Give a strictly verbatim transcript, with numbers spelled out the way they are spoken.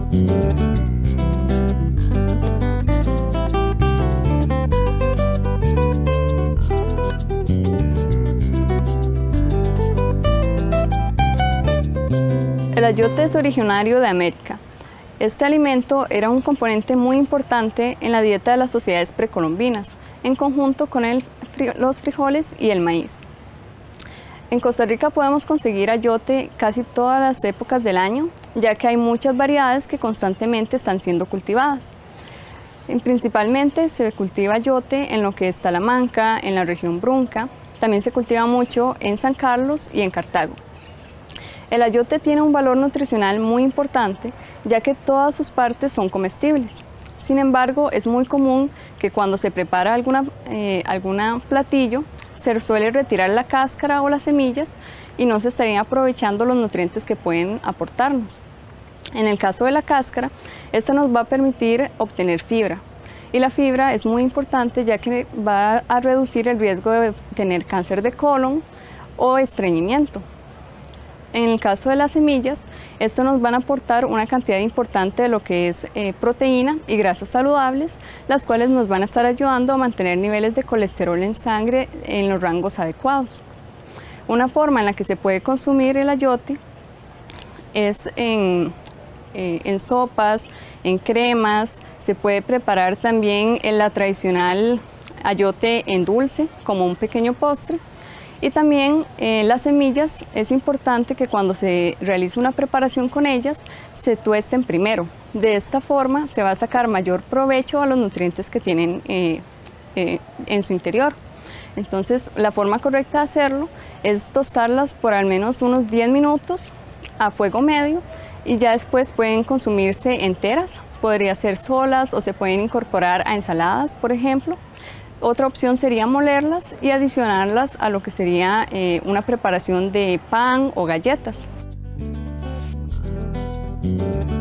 El ayote es originario de América. Este alimento era un componente muy importante en la dieta de las sociedades precolombinas, en conjunto con el, los frijoles y el maíz. En Costa Rica podemos conseguir ayote casi todas las épocas del año, ya que hay muchas variedades que constantemente están siendo cultivadas. Principalmente se cultiva ayote en lo que es Talamanca, en la región Brunca. También se cultiva mucho en San Carlos y en Cartago. El ayote tiene un valor nutricional muy importante, ya que todas sus partes son comestibles. Sin embargo, es muy común que cuando se prepara alguna, eh, alguna platillo, se suele retirar la cáscara o las semillas y no se estarían aprovechando los nutrientes que pueden aportarnos. En el caso de la cáscara, esta nos va a permitir obtener fibra. Y la fibra es muy importante, ya que va a reducir el riesgo de tener cáncer de colon o estreñimiento. En el caso de las semillas, estas nos van a aportar una cantidad importante de lo que es eh, proteína y grasas saludables, las cuales nos van a estar ayudando a mantener niveles de colesterol en sangre en los rangos adecuados. Una forma en la que se puede consumir el ayote es en, eh, en sopas, en cremas. Se puede preparar también en la tradicional ayote en dulce, como un pequeño postre. Y también eh, las semillas, es importante que cuando se realice una preparación con ellas, se tuesten primero. De esta forma se va a sacar mayor provecho a los nutrientes que tienen eh, eh, en su interior. Entonces, la forma correcta de hacerlo es tostarlas por al menos unos diez minutos a fuego medio y ya después pueden consumirse enteras. Podría ser solas o se pueden incorporar a ensaladas, por ejemplo. Otra opción sería molerlas y adicionarlas a lo que sería eh, una preparación de pan o galletas.